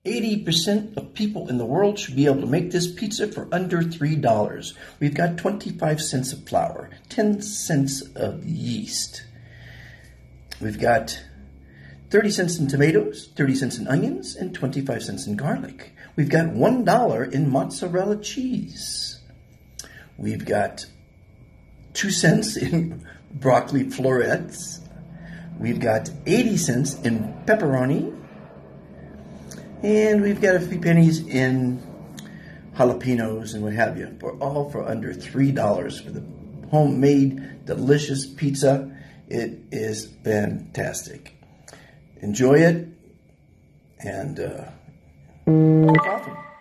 80% of people in the world should be able to make this pizza for under $3. We've got 25 cents of flour, 10 cents of yeast. We've got 30 cents in tomatoes, 30 cents in onions, and 25 cents in garlic. We've got $1 in mozzarella cheese. We've got 2 cents in broccoli florets. We've got 80 cents in pepperoni. And we've got a few pennies in jalapenos and what have you, all for under $3 for the homemade, delicious pizza. It is fantastic. Enjoy it and cook often.